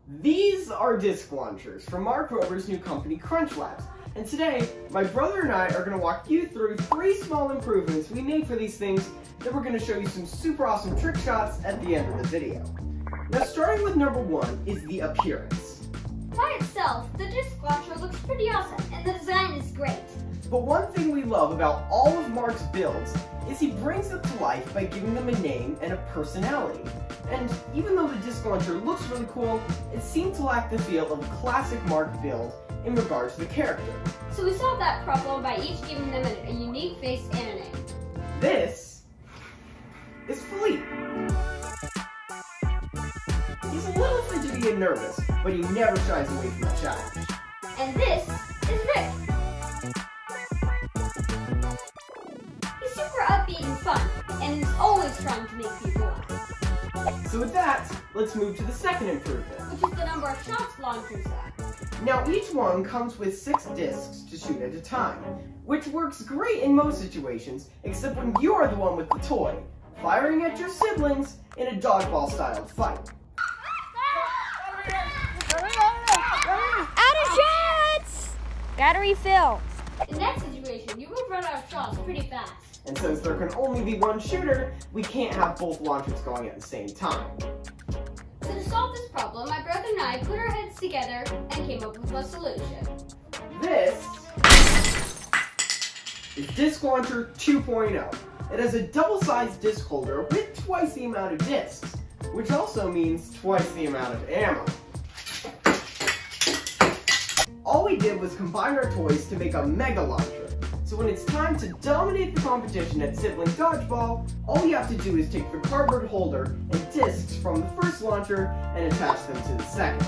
These are disc launchers from Mark Rober's new company, Crunchlabs. And today, my brother and I are going to walk you through 3 small improvements we made for these things that we're going to show you some super awesome trick shots at the end of the video. Now, starting with number 1 is the appearance. By itself, the disc launcher looks pretty awesome, and the design is great. But one thing we love about all of Mark's builds is he brings them to life by giving them a name and a personality. And even though the disc launcher looks really cool, it seemed to lack the feel of a classic Mark build in regards to the character. So we solved that problem by each giving them a unique face and a name. This is Philippe. He's a little fidgety and nervous, but he never shies away from the challenge. And this is Rick. He's super upbeat and fun, and is always trying to make people laugh. So with that, let's move to the second improvement, which is the number of shots launchers have. Now each one comes with 6 discs to shoot at a time, which works great in most situations, except when you're the one with the toy, firing at your siblings in a dodgeball styled fight. Out of shots! Gotta refill. In that situation, you would run out of shots pretty fast. And since there can only be one shooter, we can't have both launchers going at the same time. So to solve this problem, my brother and I put our heads together and came up with a solution. This is Disc Launcher 2.0. It has a double-sized disc holder with twice the amount of discs, which also means twice the amount of ammo. All we did was combine our toys to make a mega launcher. So when it's time to dominate the competition at sibling dodgeball, all you have to do is take the cardboard holder and discs from the first launcher and attach them to the second.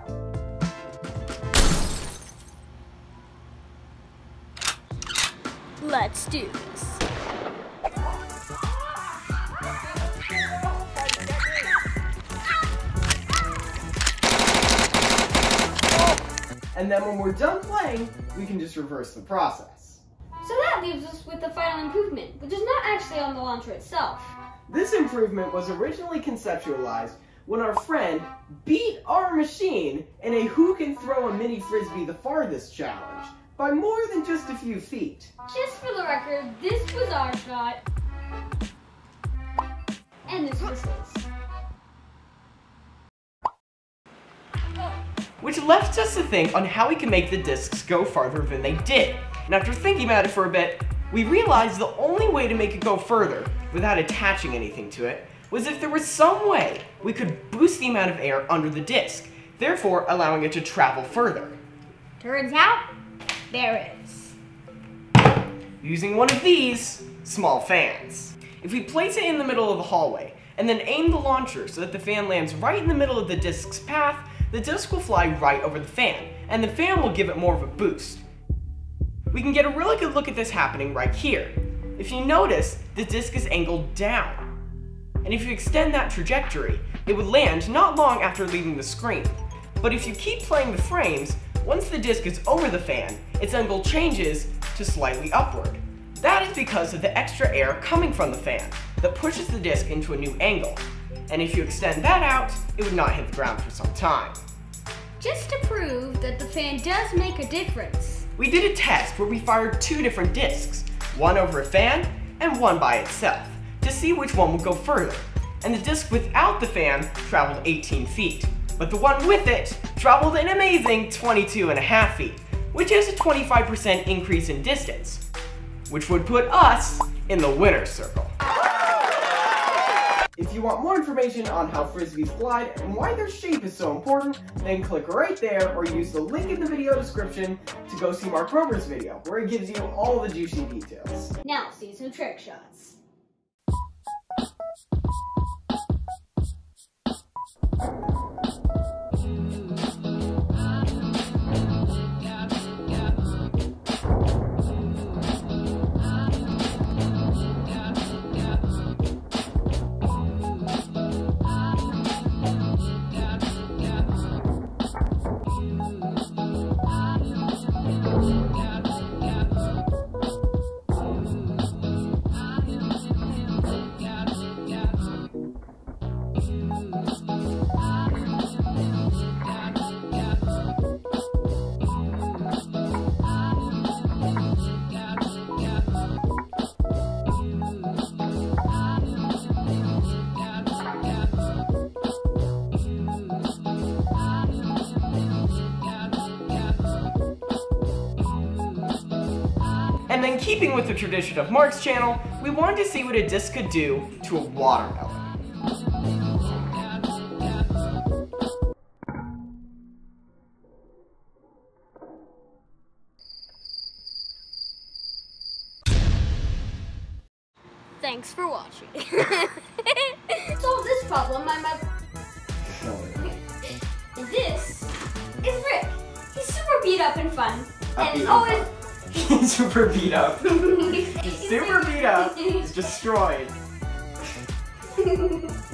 Let's do this. And then when we're done playing, we can just reverse the process. So that leaves us with the final improvement, which is not actually on the launcher itself. This improvement was originally conceptualized when our friend beat our machine in a who can throw a mini frisbee the farthest challenge by more than just a few feet. Just for the record, this was our shot, and this was his. Which left us to think on how we can make the discs go farther than they did. And after thinking about it for a bit, we realized the only way to make it go further without attaching anything to it was if there was some way we could boost the amount of air under the disc, therefore allowing it to travel further. Turns out, there is. Using one of these small fans. If we place it in the middle of the hallway and then aim the launcher so that the fan lands right in the middle of the disc's path, the disc will fly right over the fan, and the fan will give it more of a boost. We can get a really good look at this happening right here. If you notice, the disc is angled down. And if you extend that trajectory, it would land not long after leaving the screen. But if you keep playing the frames, once the disc is over the fan, its angle changes to slightly upward. That is because of the extra air coming from the fan that pushes the disc into a new angle. And if you extend that out, it would not hit the ground for some time. Just to prove that the fan does make a difference, we did a test where we fired 2 different discs, one over a fan and one by itself, to see which one would go further. And the disc without the fan traveled 18 feet, but the one with it traveled an amazing 22.5 feet, which is a 25% increase in distance, which would put us in the winner's circle. If you want more information on how frisbees glide and why their shape is so important, then click right there or use the link in the video description to go see Mark Rober's video, where it gives you all the juicy details. now see some trick shots. And then keeping with the tradition of Mark's channel, we wanted to see what a disc could do to a watermelon. Thanks for watching. Solve this problem, my mother. And this is Rick. He's super beat up and fun. And always. He's super beat up. He's super beat up. He's destroyed.